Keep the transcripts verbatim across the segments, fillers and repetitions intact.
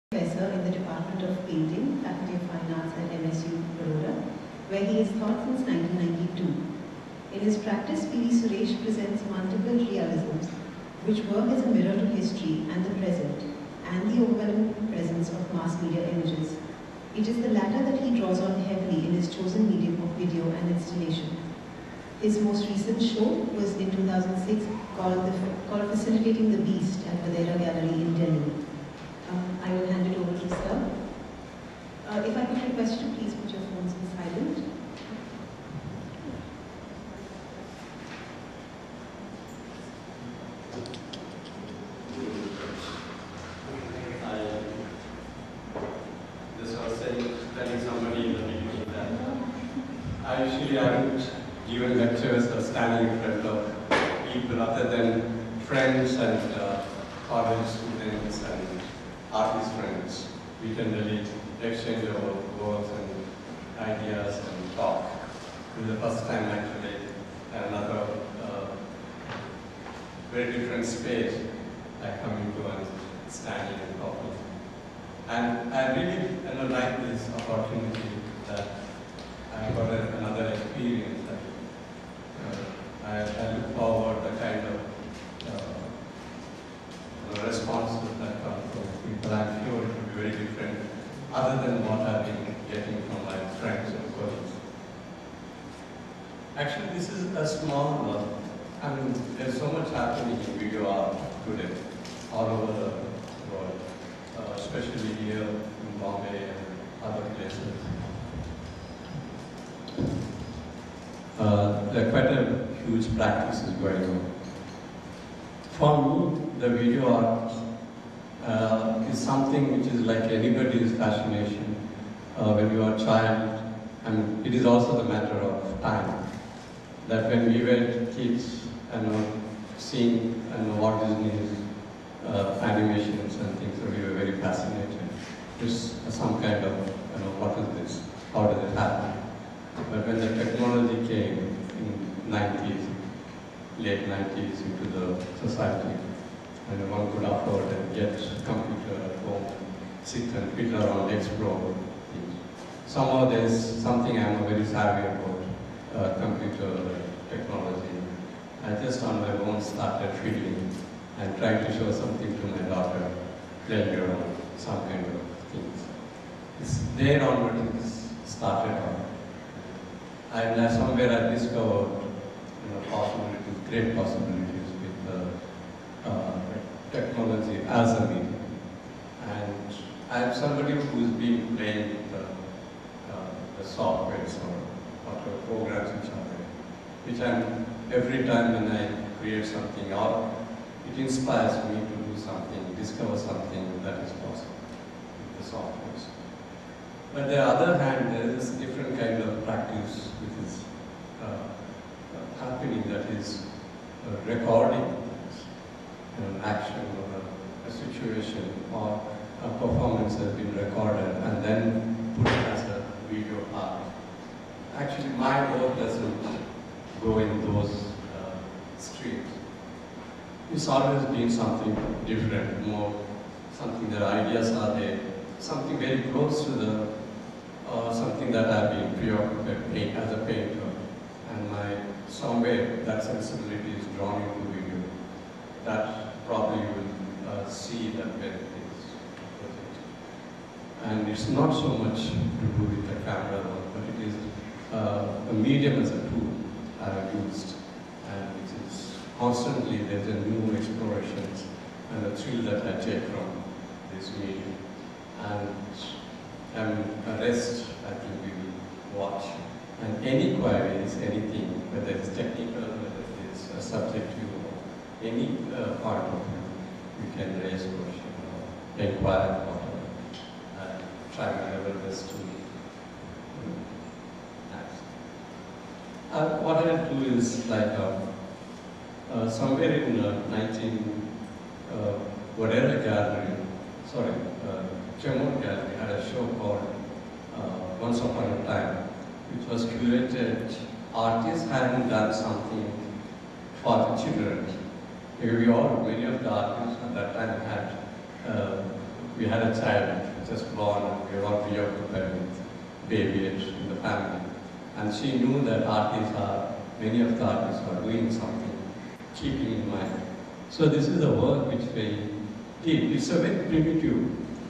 Professor in the Department of Painting, Faculty of Fine Arts at M S U, Baroda, where he has taught since nineteen ninety-two. In his practice, P V Suresh presents multiple realisms, which work as a mirror to history and the present, and the overwhelming presence of mass media images. It is the latter that he draws on heavily in his chosen medium of video and installation. His most recent show was in two thousand six called, the, called Facilitating the Beast at Vadera Gallery in Delhi. Um, I will hand it over to Sir. Uh, if I could request you to please put your phones in silent. This was saying, telling somebody in the beginning that I usually haven't given lectures or standing in front of people other than friends and uh, college students and artist friends. We generally exchange our works and ideas and talk. This is the first time actually another uh, very different space I come into and standing and talking. And I really you know, like this opportunity that I got a, another experience. That, uh, I, I look forward to the kind of uh, responses that come from people. I'm sure it will be very different other than what I've been getting from my friends and colleagues. Actually, this is a small, uh, I mean, there's so much happening in video art today, all over the world. Uh, especially here in Bombay and other places. Uh, there are quite a huge practices going on. For me, the video art uh, is something which is like anybody's fascination uh, when you are a child, and it is also the matter of time. That when we were kids, and you know, seeing and Walt Disney's Uh, animations and things, so we were very fascinated. Just some kind of, you know, what is this? How does it happen? But when the technology came in nineties, late nineties into the society, and one could afford and get computer at home, sit and fiddle around, explore things. Somehow there's something I'm very savvy about uh, computer technology. I just on my own started fiddling and trying to show something to my daughter, playing around, some kind of things. It's there onward it started on. And uh, somewhere I discovered you know, possibilities, great possibilities with uh, uh, technology as a medium. And I'm somebody who's been playing with the, uh, the softwares or whatever programs which are there, which I'm, every time when I create something out, it inspires me to do something, discover something that is possible with the softwares. But on the other hand, there is a different kind of practice which is uh, happening, that is uh, recording you know, an action or a, a situation or a performance has been recorded and then put as a video art. Actually, my work doesn't go in those uh, streams. It's always been something different, more something that ideas are there, something very close to the, uh, something that I've been preoccupied as a painter. And my, somewhere that sensibility is drawn into video. That probably you will uh, see that when it is projected. And it's not so much to do with the camera, but it is uh, a medium as a tool I have used. And it is constantly there's a new explorations and a thrill that I take from this medium. And um, a rest I think we will watch. And any queries, anything, whether it's technical, whether it's a subjective, or any uh, part of it, you can raise question or inquire whatever. And try my level best to um, ask. Uh, what I do is like a Uh, somewhere in uh, nineteen uh, Vadera Gallery, sorry, uh, Chemur Gallery had a show called uh, Once Upon a Time, which was curated. Artists hadn't done something for the children. We all, many of the artists at that time had uh, we had a child just born and we were all preoccupied with baby in the family. And she knew that artists are, many of the artists are doing something, keeping in mind. So this is the work which we did. It's a very primitive.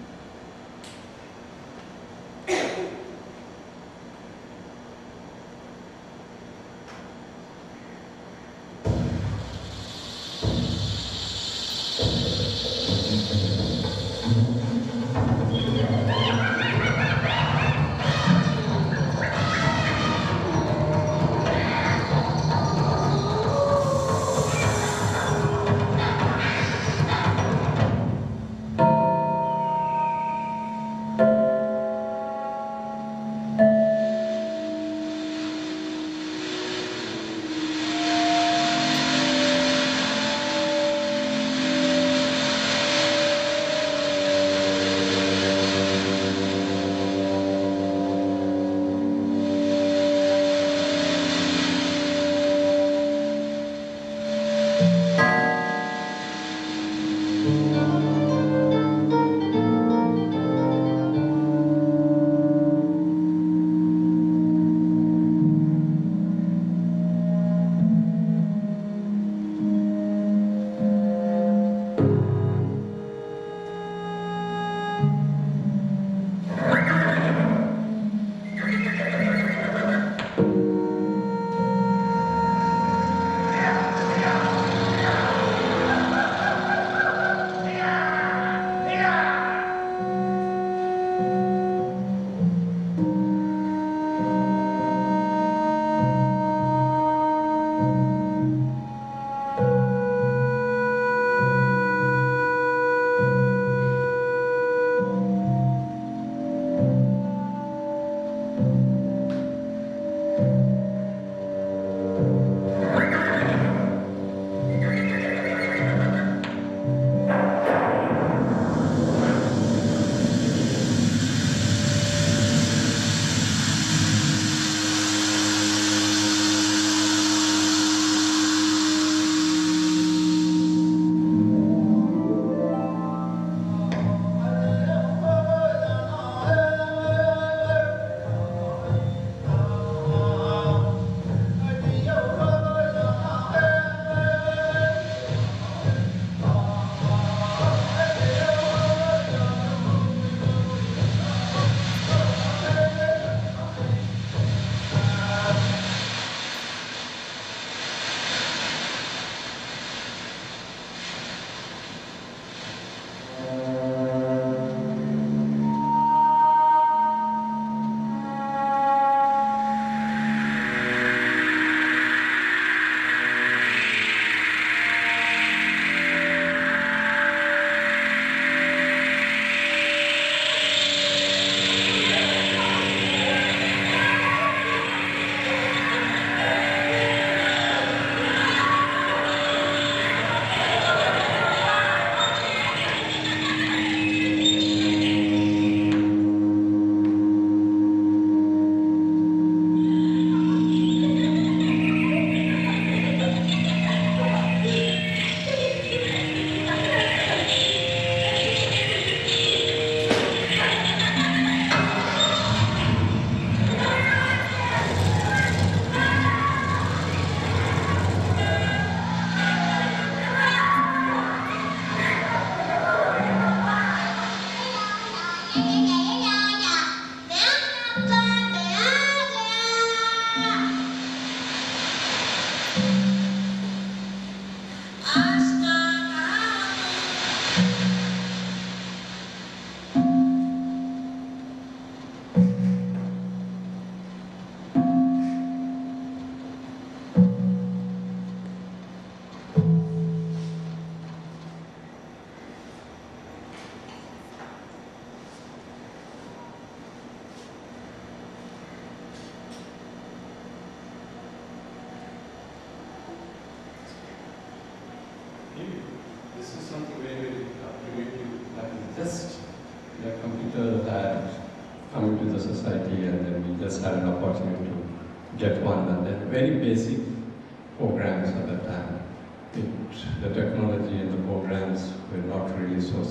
This is something very, very primitive, that is just the computers had come into the society, and then we just had an opportunity to get one, and then very basic programs at that time. It, the technology and the programs were not really so sophisticated.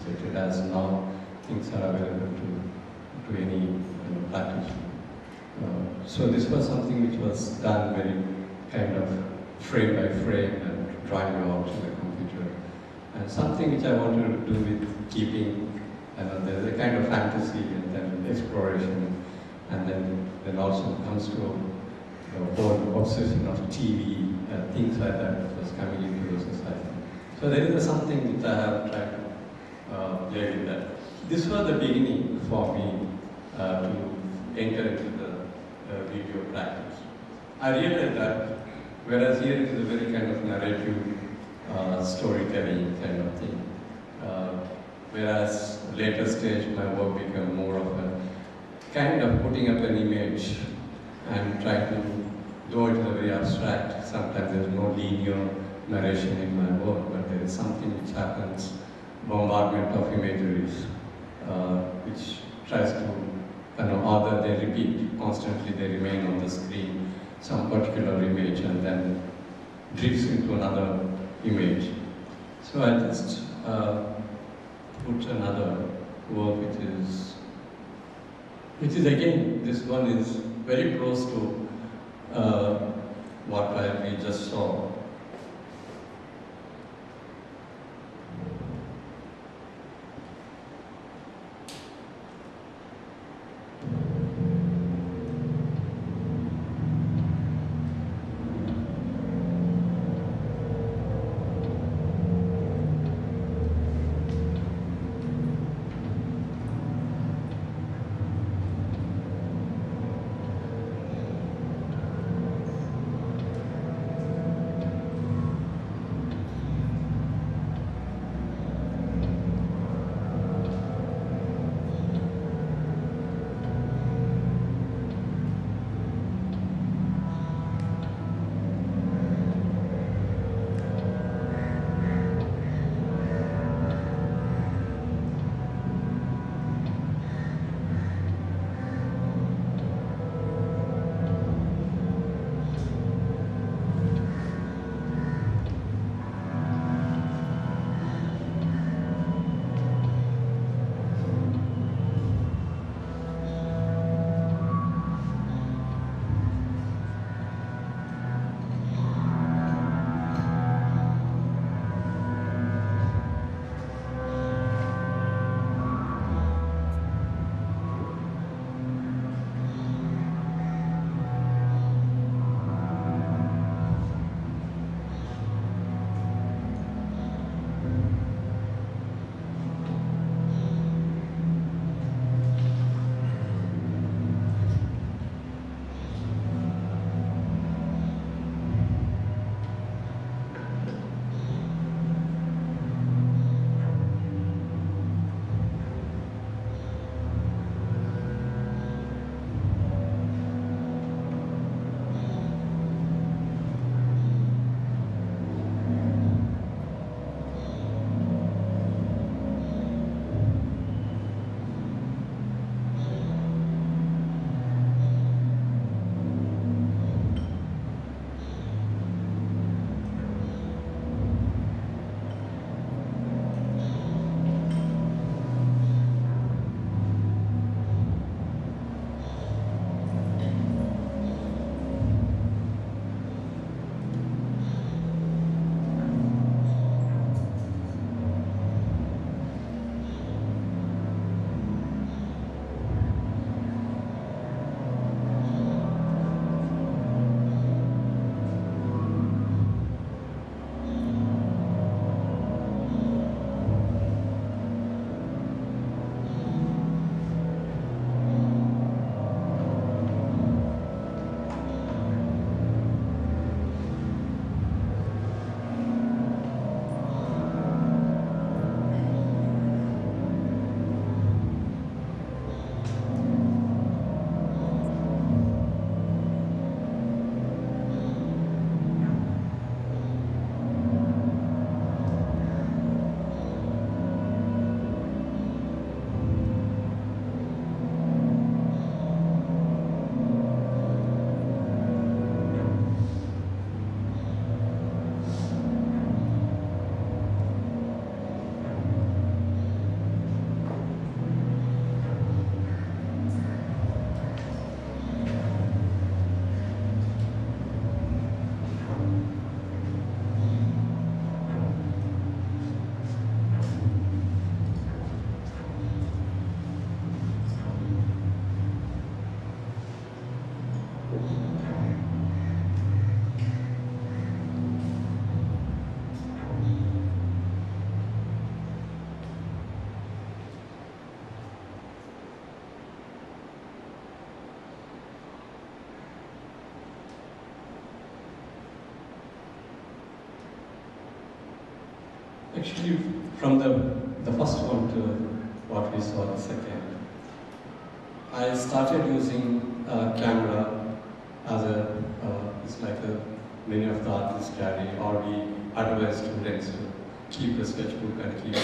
stated, as now things are available to, to any you know, practitioner. Uh, so this was something which was done very kind of frame by frame and drawing out to the computer. And something which I wanted to do with keeping, you know, there's a kind of fantasy and then exploration, and then, then also comes to the whole obsession of T V and things like that that was coming into the society. So there is something which I have tried to uh, play with that. This was the beginning for me uh, to enter into the uh, video practice. I realized that whereas here it is a very kind of narrative uh, storytelling kind of thing, uh, whereas later stage my work became more of a kind of putting up an image and trying to, though it is a very abstract, sometimes there is no linear narration in my work, but there is something which happens, bombardment of imageries, uh, which tries to, you know, either they repeat, constantly they remain on the screen, some particular image, and then drifts into another image. So I just uh, put another work which is, which is again, this one is very close to uh, what I, we just saw. Actually, from the, the first one to what we saw the second, I started using a camera as a, uh, it's like a, many of the artists carry, or we advise students to keep a sketchbook and keep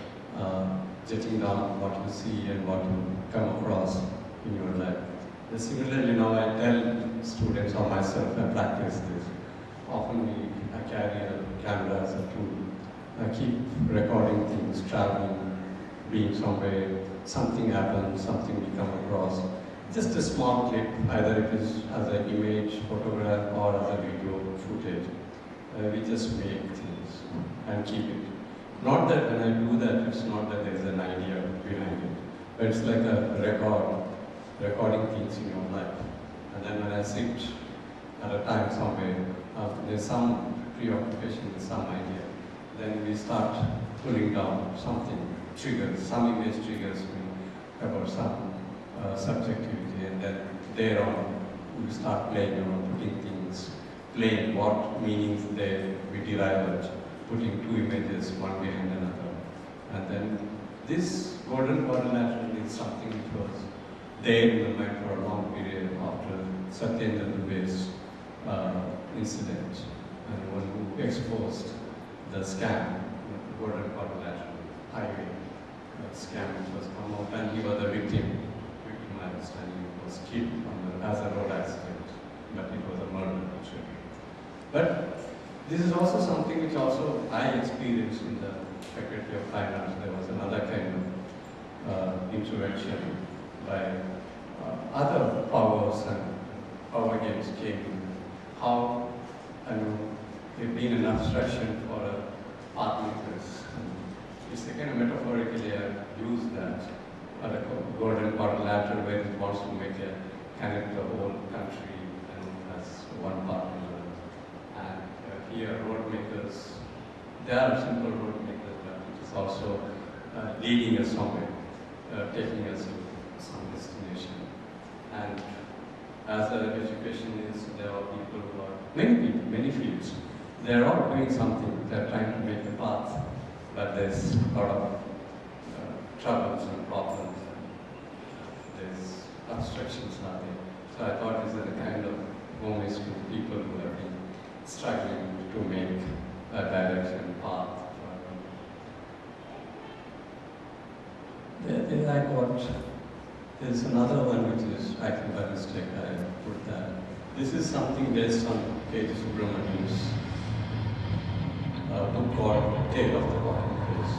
uh, jotting down what you see and what you come across in your life. And similarly, now I tell students or myself, I practice this. Often we, I carry a camera as a tool. I keep recording things, traveling, being somewhere, something happens, something we come across. Just a small clip, either it is as an image, photograph, or as a video footage. Uh, we just make things and keep it. Not that when I do that, it's not that there's an idea behind it, but it's like a record, recording things in your life. And then when I sit at a time somewhere, uh, there's some preoccupation with some idea. Then we start pulling down something, triggers, some image triggers me about some uh, subjectivity, and then there on we start playing around, putting things, playing what meanings there we derive it, putting two images, one behind another. And then this golden quadrilateral is something which was there in the mind for a long period after Satyendra Dubey's uh, incident, and one who exposed the scam, the golden quadrilateral highway uh, scam which was come out, and he was a victim, victimized, and he was killed on the, as a road accident, but it was a murder actually. But this is also something which also I experienced in the Faculty of Fine Arts. There was another kind of uh, intervention by uh, other powers, and power games came in. How, I know, they've been an abstraction for uh, art makers. It's a kind of metaphorically I use that, or a golden quadrilateral where it wants to make a connect the whole country and as one partner. And uh, here road makers, they are simple road makers, but it is also uh, leading us somewhere, uh, taking us to some destination. And as an educationist, there are people who are, many people, many fields, they are all doing something, they are trying to make a path, but there's a lot of uh, troubles and problems, and there's obstructions are there. So I thought this is a kind of homage to people who have been struggling to make a direction, path. They, they like what, there's another one which is, actually by mistake I put that. This is something based on K G Subramanian's uh, book called Tale of the Walking Place.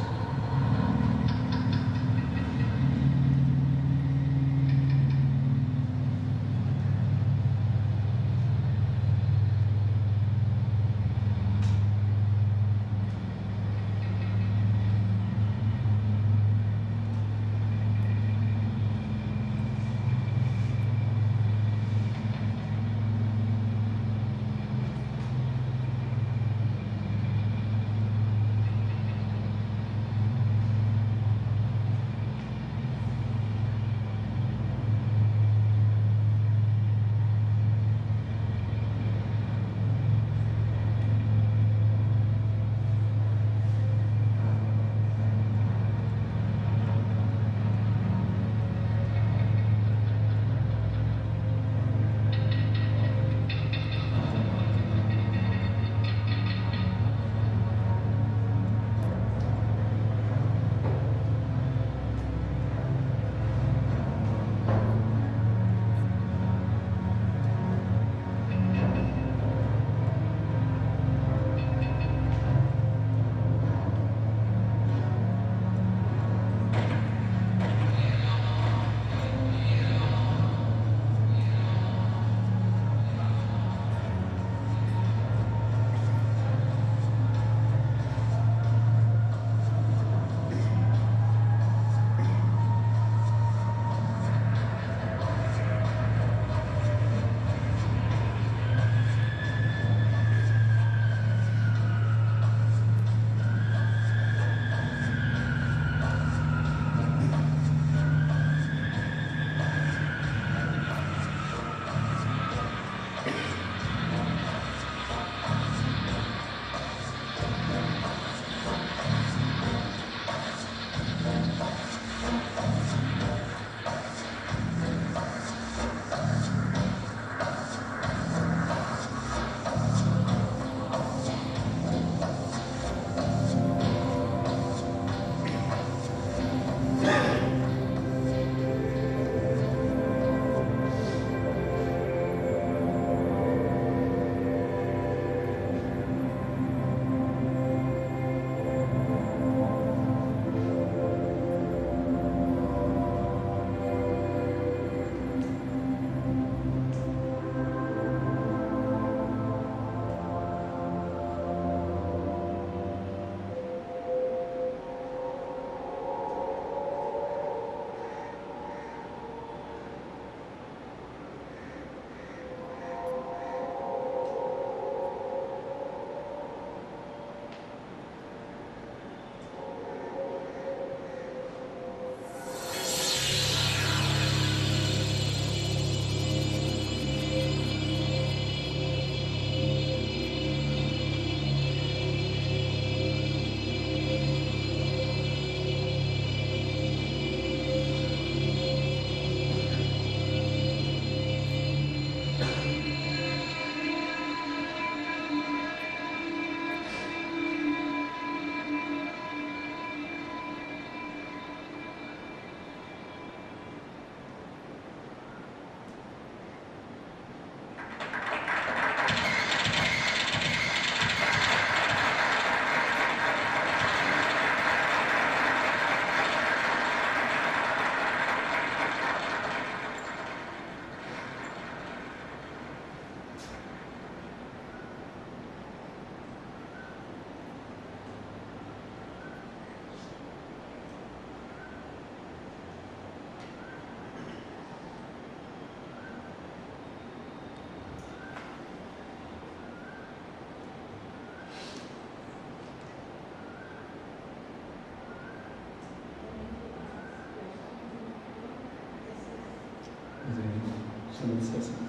Someone says something.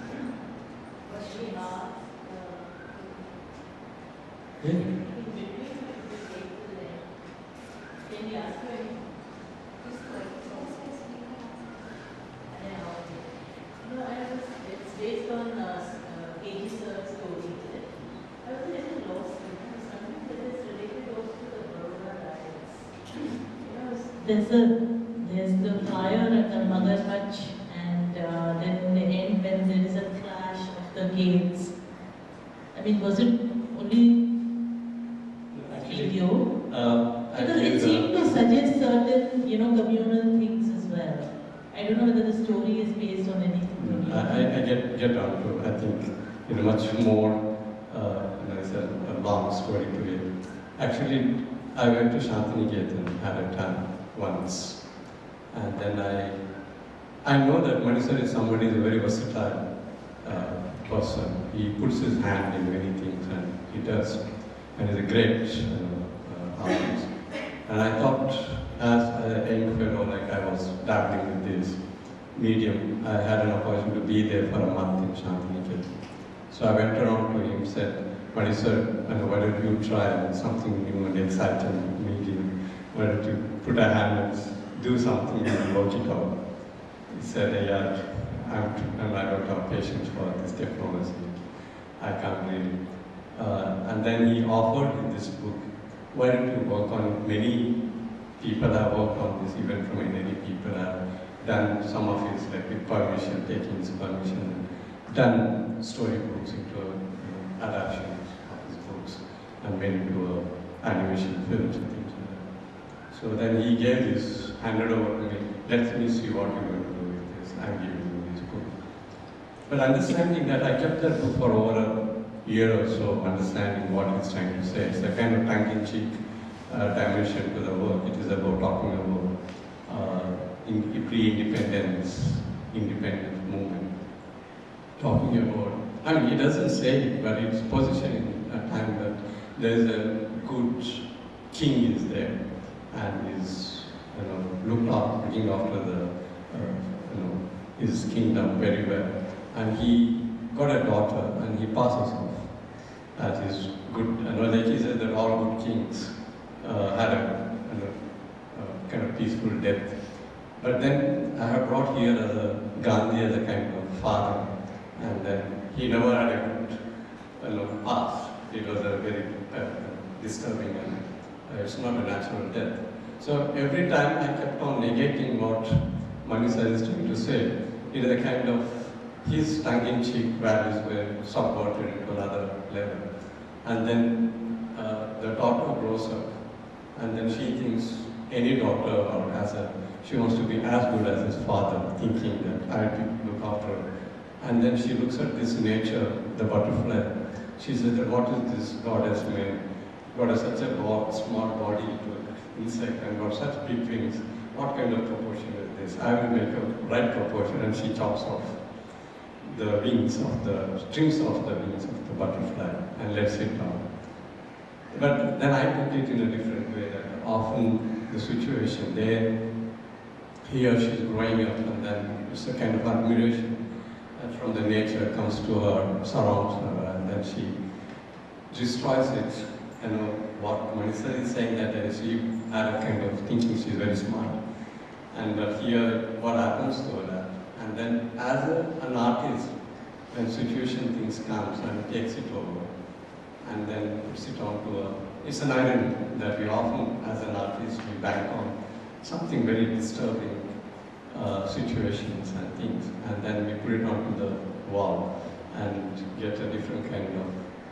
Yeah. It's based on uh, uh, Aegis story. I was a little lost in it. Something that is related also to the Baroda riots. There's a there's the fire at the Mother Hutch, and uh, then in the end when there is a clash of the gates. I mean, was it only video? Uh, Because it seemed to suggest certain, you know, communal things as well. I don't know whether the story is based on anything. I, I, I get get on to I think you know much more. Uh, you know, it's a, a long story to it. Actually, I went to Shantiniketan at a time once, and then I I know that Manisar is somebody who's a very versatile uh, person. He puts his hand in many things, and he does, and he's a great you know, uh, artist. And I thought, as a young fellow, like I was dabbling with this medium, I had an opportunity to be there for a month in Shantiniketan. So I went around to him, said, "But sir, why don't you try something new and exciting medium? Why don't you put a hand and do something and work it out?" He said, "Yeah, I'm, I'm, I don't have patience for this technology. I can't really." Uh, and then he offered in this book, "Why don't you work on many people have worked on this, even from many people have done some of his, like with permission, taking his permission, done storybooks into you know, adaptations of his books and made into uh, animation films and things like that." So then he gave this, handed over to me, "Let me see what you're going to do with this. I'm giving you this book." But understanding that, I kept that book for over a year or so, understanding what he's trying to say. It's a kind of tongue-in-cheek uh, dimension to the work. It is about talking about uh, in, pre-independence, independent movement. Talking about, I mean, he doesn't say it, but it's positioning a time that there's a good king is there and is, you know, looked after, looking after the, uh, you know, his kingdom very well. And he got a daughter and he passes off as his good, you know, like he said that all good kings uh, had a, you know, uh, kind of peaceful death. But then I have brought here as a Gandhi as a kind of father, and then he never had a good, you know, past. It was a very uh, disturbing, and uh, it's not a natural death. So every time I kept on negating what Manisar is trying to say, it is a kind of his tongue-in-cheek values were subverted into another level. And then uh, the daughter grows up, and then she thinks any daughter or as a, she wants to be as good as his father, thinking that I have to look after her. And then she looks at this nature, the butterfly. She says that what is this God has made? God has such a small body to an insect and got such big wings. What kind of proportion is this? I will make a right proportion, and she chops off the wings of the, strings of the wings of the butterfly and lets it down. But then I took it in a different way, that often the situation there, he or she is growing up, and then it's a kind of admiration that from the nature comes to her, surrounds her, and then she destroys it. You know, what Manisar is saying, that uh, she had a kind of thinking she's very smart. And but here, what happens to her? And then as a, an artist, when situation things comes and takes it over, and then puts it onto a, it's an irony that we often, as an artist, we bank on something very disturbing uh, situations and things, and then we put it onto the wall and get a different kind of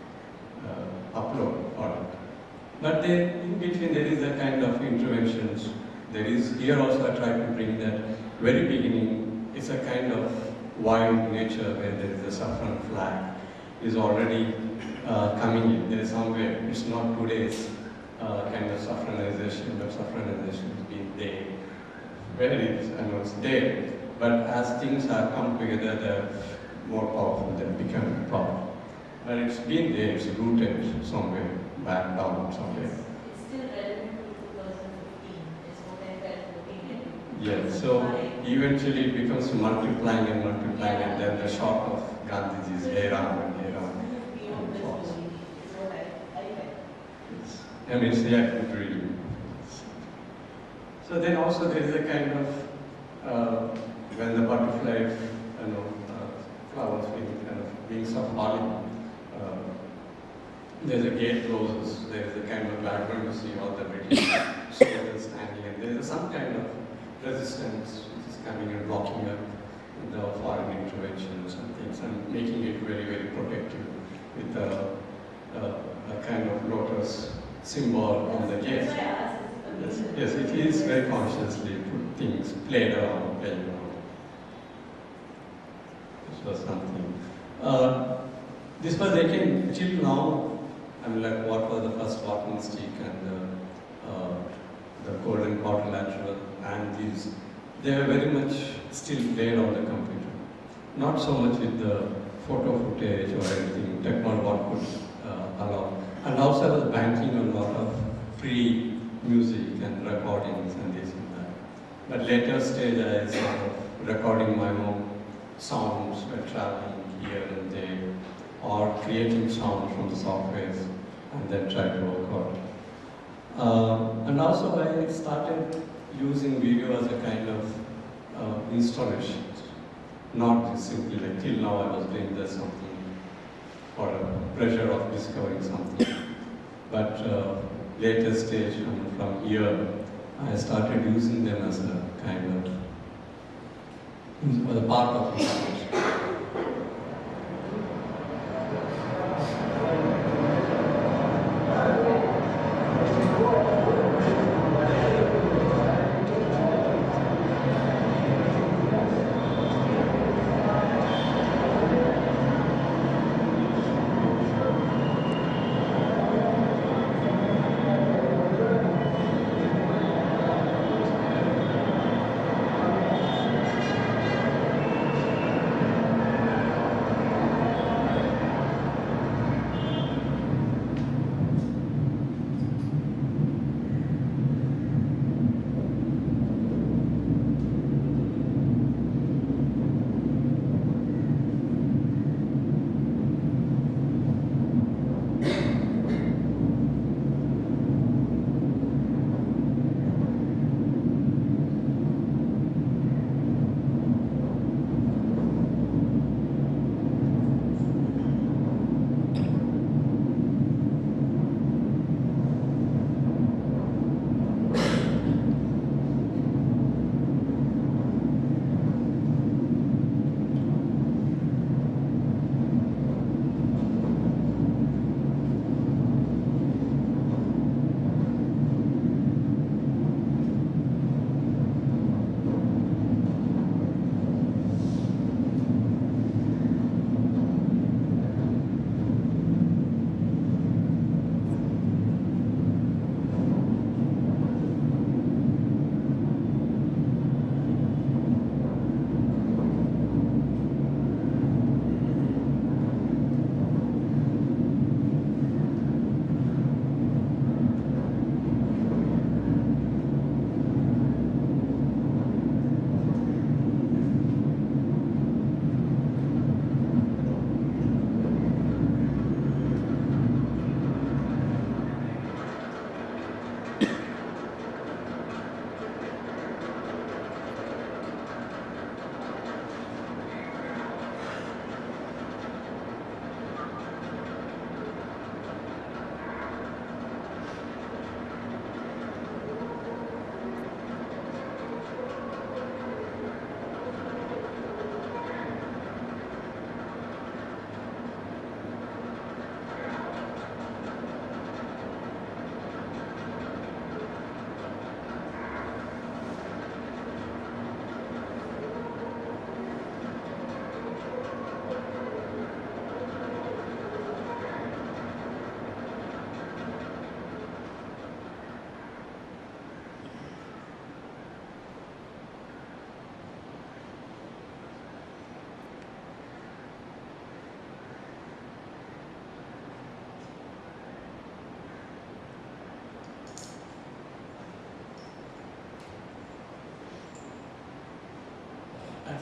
uh, upload on it. But then in between there is a kind of interventions. There is, here also I try to bring that very beginning, it's a kind of wild nature where there is a saffron flag is already uh, coming in. There is somewhere, it's not today's uh, kind of saffronization, but saffronization has been there. Where it is, I know it's there. But as things have come together, they're more powerful, they've become powerful. But it's been there, it's rooted somewhere, back down somewhere. It's still relevant to two thousand fifteen, is what I felt looking at it. Yes, so eventually it becomes multiplying and multiplying, and then the shot of Gandhiji's hair on and hair on and falls. Yes. I mean, it's the act really. So then also there is a kind of, uh, when the butterfly, you know, uh, flowers being kind of wings of falling, uh, there's a gate closes, there's a kind of background, you see all the British soldiers standing, and there is some kind of resistance which is coming and blocking up the foreign interventions and things, and making it very, very protective with a, a, a kind of lotus symbol on the gate. Yes, yes, it is very consciously put things played around, playing around. This was something. Uh, this was again, till now, I mean, like what was the first walking stick and the, uh, the golden quadrilateral and these, they were very much still played on the computer. Not so much with the photo footage or anything, technology what could uh, allow. And also I was banking on a lot of free music and recordings and this and that. But later stage I sort of recording my own sounds by traveling here and there, or creating sound from the softwares and then try to work out. Uh, and also I started using video as a kind of uh, installation, not just simply like till now I was doing this something for a pressure of discovering something. But uh, later stage, I mean, from here, I started using them as a kind of, as a part of research.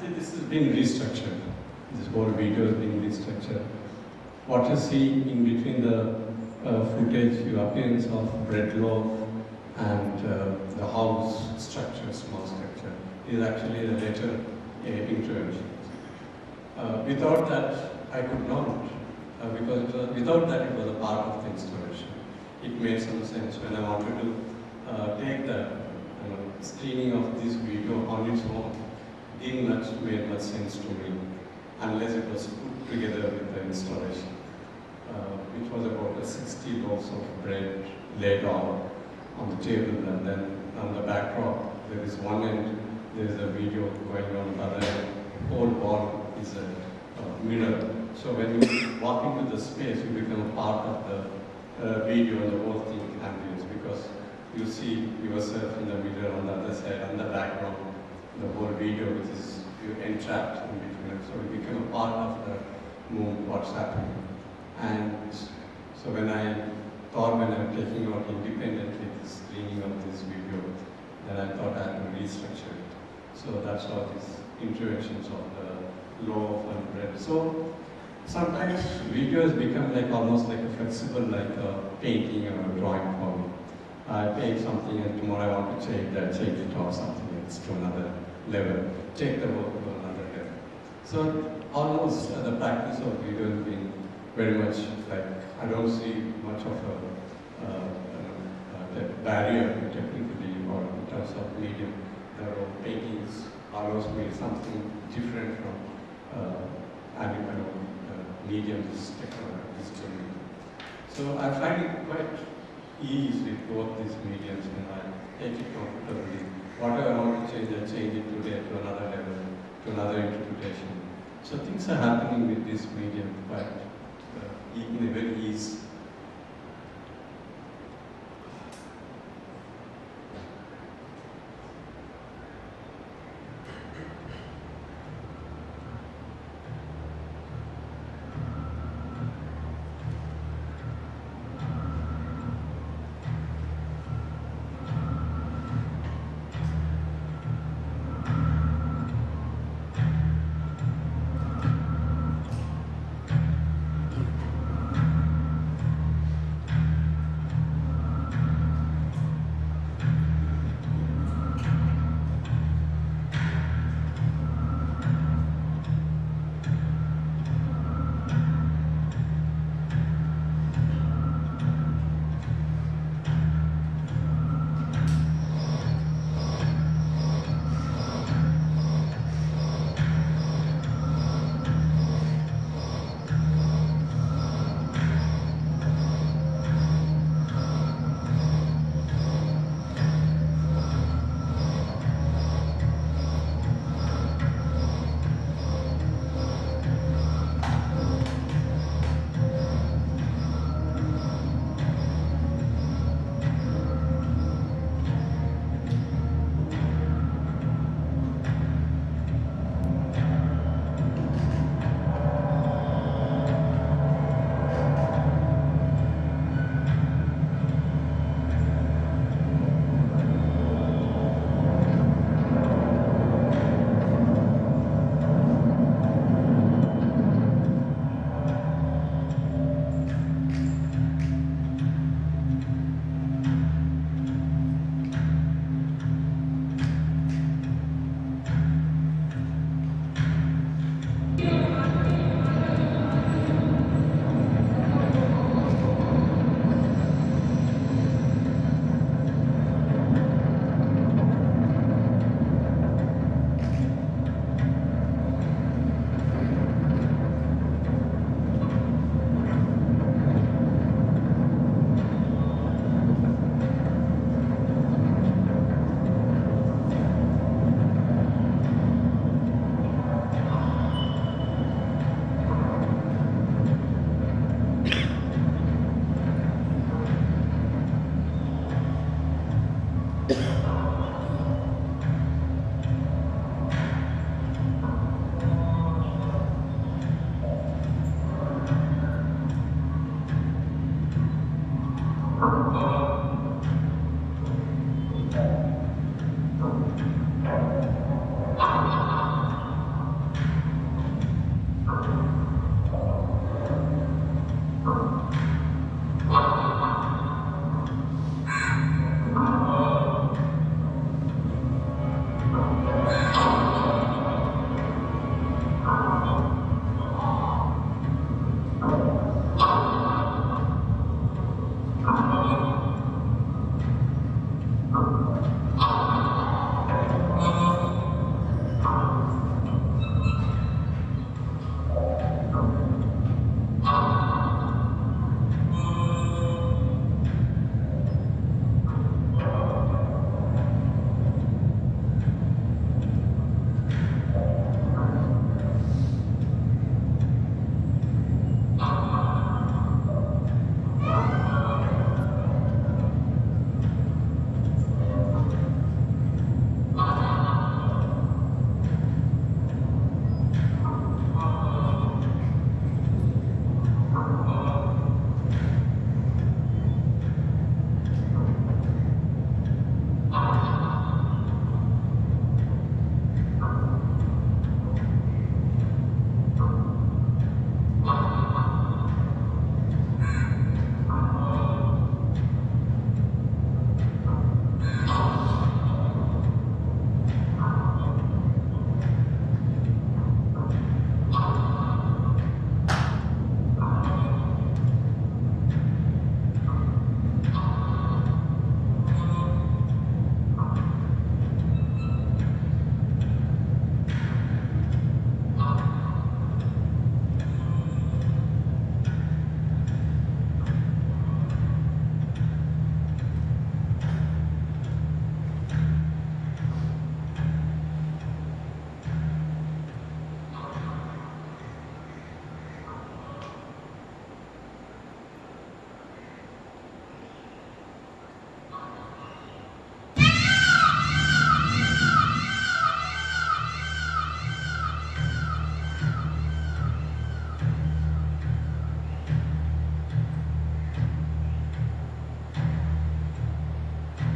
Actually, this has been restructured. This whole video has been restructured. What you see in between the uh, footage, your appearance of bread loaf and uh, the house structure, small structure, is actually a later uh, intervention. Uh, without that, I could not, uh, because it was, without that it was a part of the installation. It made some sense when I wanted to uh, take the you know, screening of this video on its own. Didn't much made much sense to me unless it was put together with the installation, uh, which was about a sixty loaves of bread laid out on the table, and then on the backdrop there is one end there is a video going on, the other end whole wall is a uh, mirror. So when you walk into the space, you become a part of the uh, video and the whole thing ambience, because you see yourself in the mirror on the other side, on the background, the whole video, which is you entrapped in between. So you become a part of the movement, what's happening. And so when I thought when I'm taking out independently the screening of this video, then I thought I had to restructure it. So that's how these interventions of the loaf and bread. So sometimes videos become like almost like a flexible, like a painting or a drawing for me. I paint something and tomorrow I want to change that, change it or something else to another level, take the work to another level. So almost uh, the practice of video has been very much like, I don't see much of a uh, uh, barrier technically or in terms of medium. The paintings allows me something different from uh, animal uh, mediums, technologies. So I find it quite easy with both these mediums, and I take it comfortably. Whatever I want to change, I change it today to another level, to another interpretation. So things are happening with this medium quite uh, in a very easy.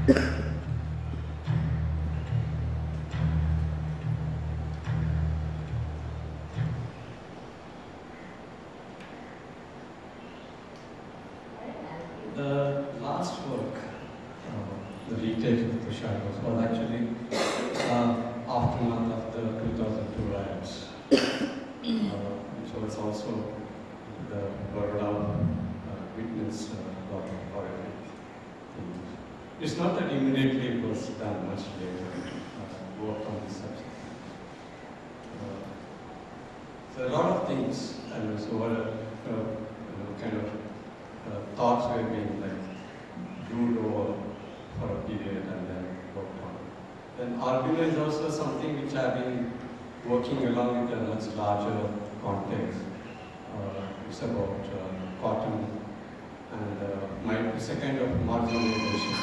The last work, uh, the retake of the shadows, was actually uh, aftermath of the two thousand two riots, uh, which was also the Baroda uh, witnessed a lot of horrific things. It's not that immediately it was done much later, uh, work on this subject. Uh, so a lot of things, and so what, uh, you know, kind of uh, thoughts were being like brewed over for a period and then worked on. Then Albino is also something which I've been working along with a much larger context. Uh, it's about uh, cotton and uh, my, it's a kind of marginalization,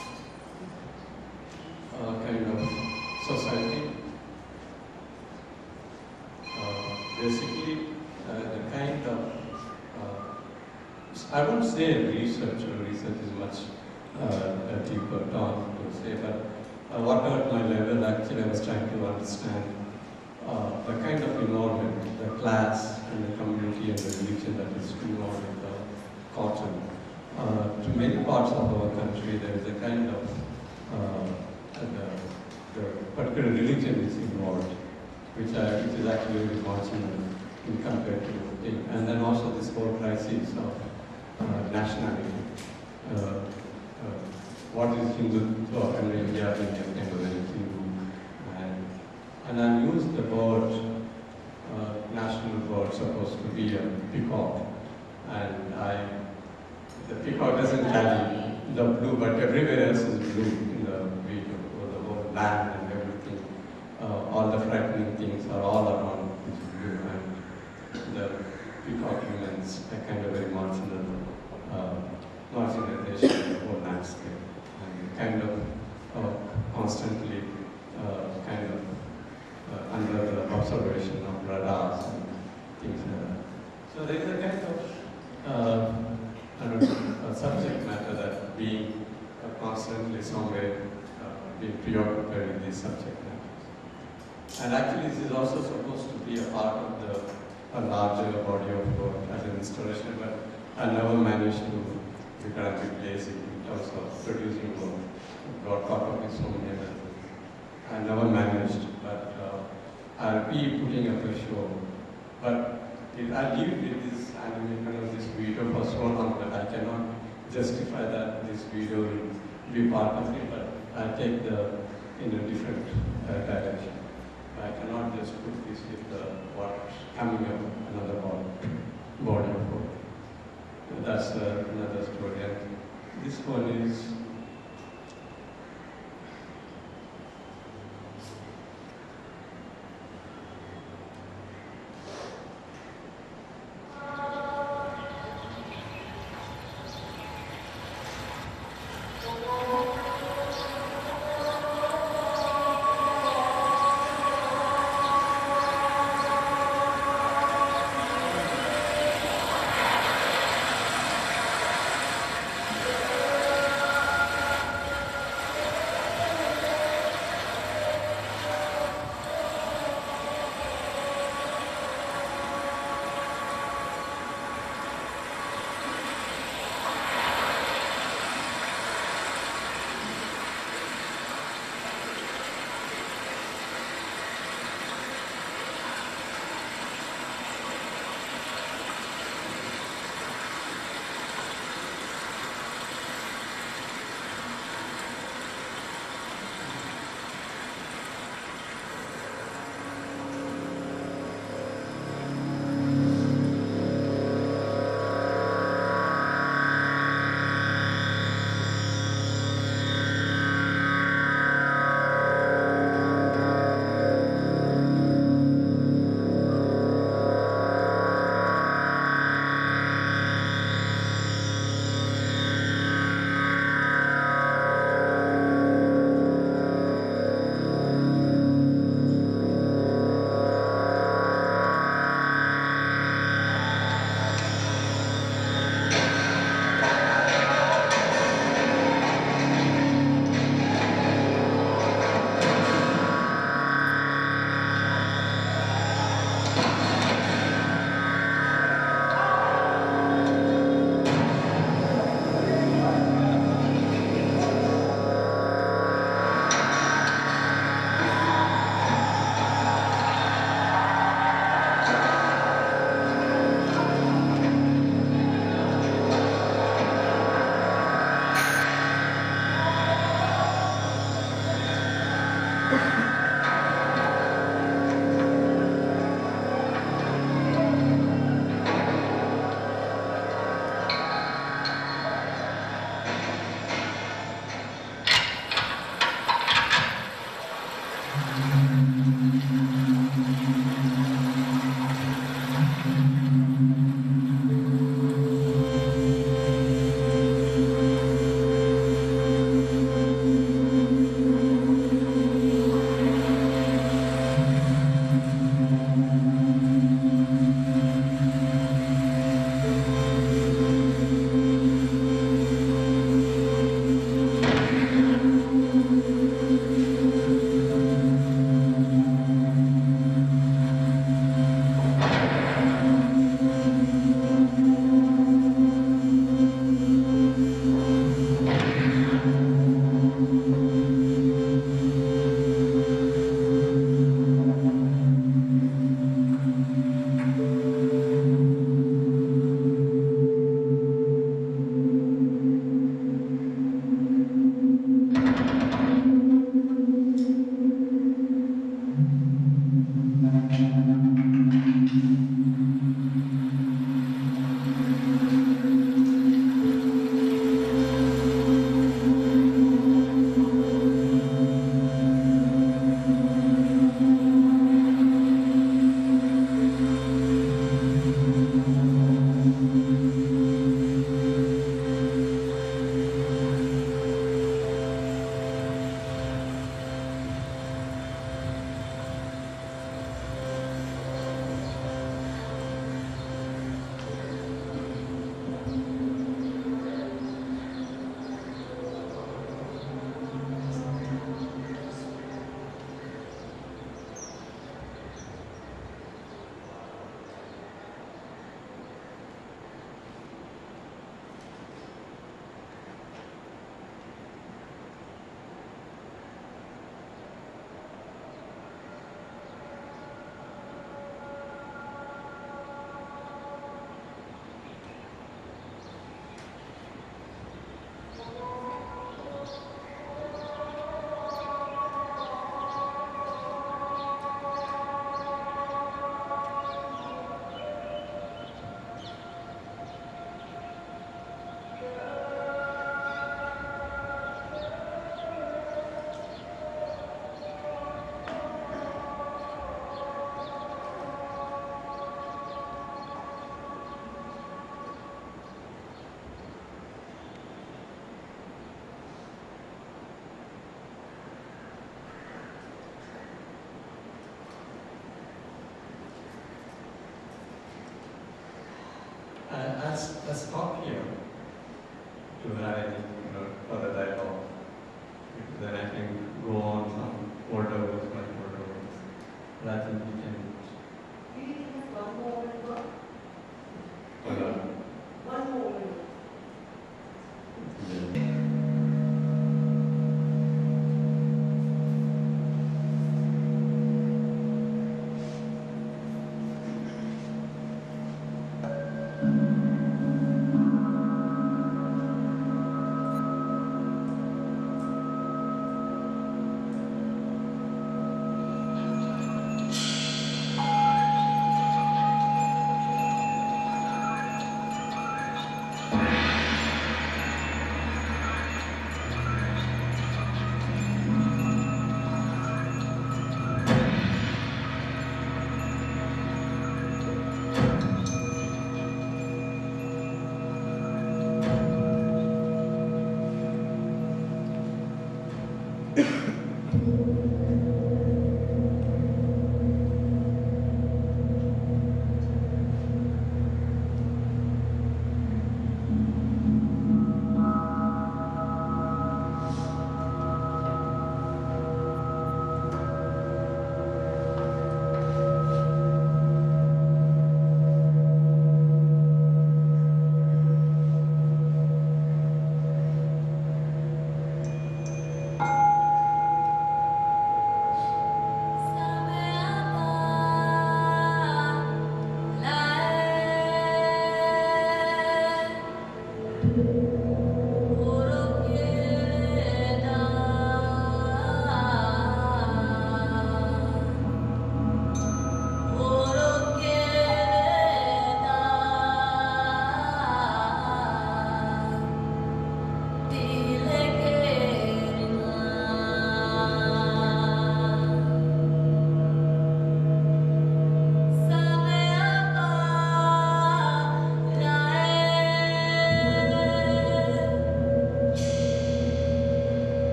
uh, kind of society. Uh, basically, uh, the kind of I won't say research, or research is much uh, a deeper term to say, but uh, whatever at my level, actually I was trying to understand uh, the kind of involvement, the class and the community and the religion that is involved with the cotton. Uh, to many parts of our country, there is a kind of, uh, the, the particular religion is involved, which, I, which is actually very marginal in compared to the thing. And then also this whole crisis of Uh, nationality. Uh, uh, what is Hindutva and India being a kind of very Hindu? And, and I used the word, uh, national word supposed to be a peacock. And I, the peacock doesn't carry the blue, but everywhere else is blue in the video, or the whole land and everything. Uh, all the frightening things are all around this blue, and the peacock remains a kind of very marginal uh, marginalization of the whole landscape, and kind of uh, constantly uh, kind of uh, under the observation of radars and things like that. So there is a kind of uh, I don't know, a subject matter that being uh, constantly somewhere uh, being preoccupied with these subject matters. And actually this is also supposed to be a part of the a larger body of work as an installation, but I never managed to, because I'm a bit lazy in terms of producing work. Got caught up with so many other things. I never managed, but uh, I'll be putting up a show. But it, I lived with this animation of this video for so long that I cannot justify that this video will be part of it, but I take the in a different uh, direction. I cannot just put this with the what's coming up another body, body of work. That's uh, another story. And this one is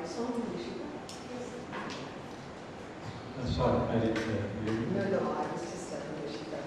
right song, Rishika? Yes. Uh, sorry, I didn't hear you. No, no, I was just telling Rishika.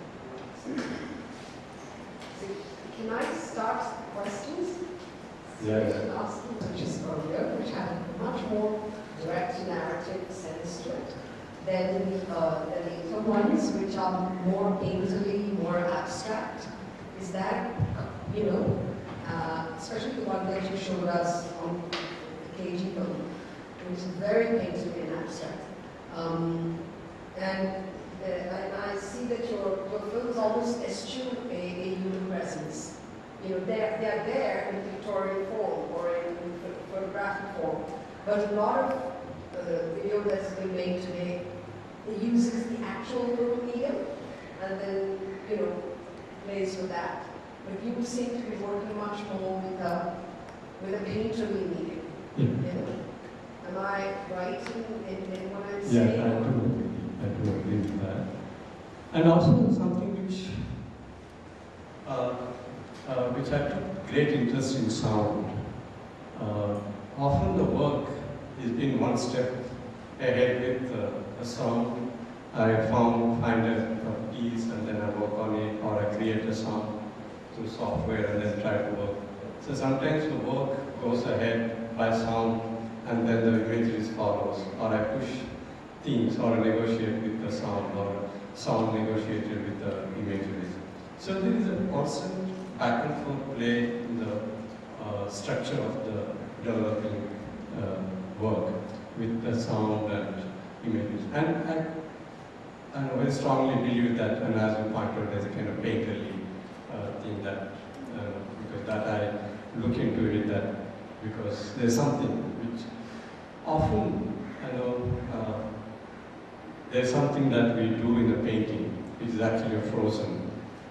So, can I start questions? Yeah, yeah. So, ask them just earlier, which had a much more direct narrative sense to it than the, uh, the later ones, which are more painterly, more abstract. Is that, you know, uh, especially the one that you showed us on the K G film, which is very painterly and abstract. Um, and, uh, and I see that your, your films almost eschew a, a human presence. You know, they're, they're there in pictorial form or in photographic form, but a lot of uh, video that's been made today, it uses the actual film medium and then, you know, plays with that. But you seem to be working much more with a, with a painterly medium. Yeah. You know? Am I right in, in, in what I'm Yeah, saying? I do agree. I do agree with that. And also something which, uh, uh, which I took great interest in sound. Uh, often the work has been one step ahead with uh, a song. I found, find a, a piece and then I work on it, or I create a song through software and then try to work. So sometimes the work goes ahead by sound and then the imagery follows, or I push themes or I negotiate with the sound, or sound negotiated with the imagery. So there is a constant back and forth play in the uh, structure of the developing uh, work with the sound and images. And I, I very strongly believe that, and as you pointed out, there's a kind of painterly uh, thing that, uh, because that I look into it, that because there's something which often, I know, uh, there's something that we do in the painting, which is actually a frozen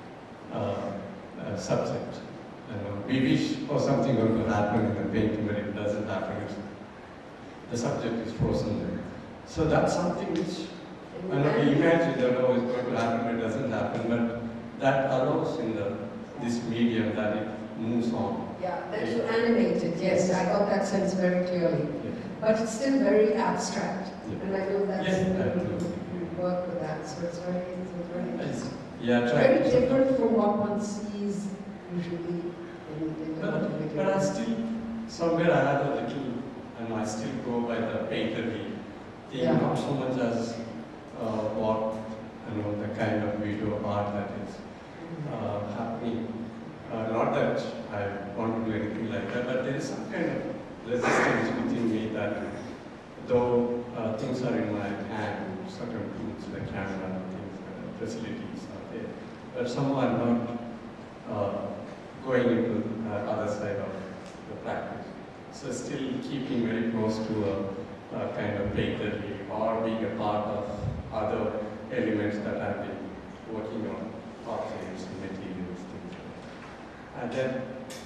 uh, uh, subject. You know, we wish for something going to happen in the painting, but it doesn't happen. It's, the subject is frozen there. So that's something which, I know, we imagine that, oh, it's going to happen, but it doesn't happen, but that allows in the, this medium that it moves on. Yeah, that you animated, yes, I got that sense very clearly. Yeah. But it's still very abstract, Yeah. and I know that's, Yes, you, I do. you work with that, so it's very, it's very interesting. Yeah, try Very to- different from what one sees usually in, in the But, video. but I still, somewhere I had a little, and I still go by the painterly thing, Yeah. not so much as uh, what, you know, the kind of video art that is uh, happening. Uh, not that I want to do anything like that, but there is some kind of resistance within me that though uh, things are in my hand, certain tools like camera, things, uh, facilities are there, but somehow I'm not uh, going into the other side of the practice. So still keeping very close to a, a kind of painterly or being a part of other elements that I've been working on, portraits and materials, things like that. And then,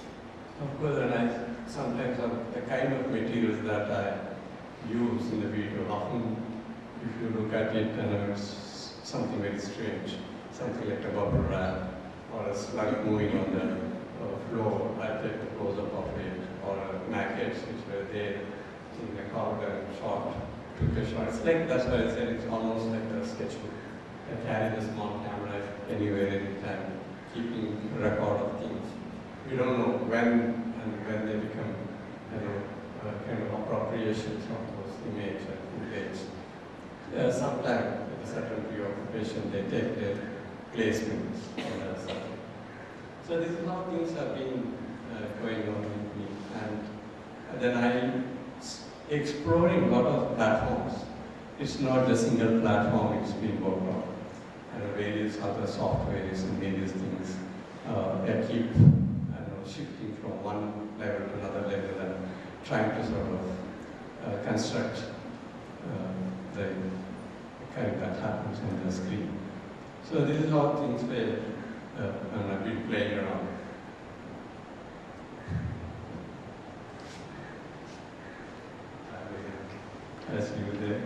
of course, and I sometimes have the kind of materials that I use in the video. Often, if you look at it, and uh, it's something very strange, something like a bubble wrap or a slug moving on the uh, floor. I take a close-up of it, or uh, maquettes which were there in the corridor and shot, took a shot. It's like, that's why I said it's almost like a sketchbook. I carry the small camera anywhere, anytime, keeping record of things. We don't know when and when they become, you know, uh, kind of appropriations of those image and footage. Uh, Sometimes, with a certain preoccupation, they take their placements on the subject. So this is how things have been uh, going on with me. And, and then I exploring a lot of platforms. It's not the single platform, it's been worked on. And various other softwares and various things uh, that keep I don't know, shifting from one level to another level and trying to sort of uh, construct uh, the kind that happens on the screen. So this is how things were, uh, and I've been playing around. I see you there.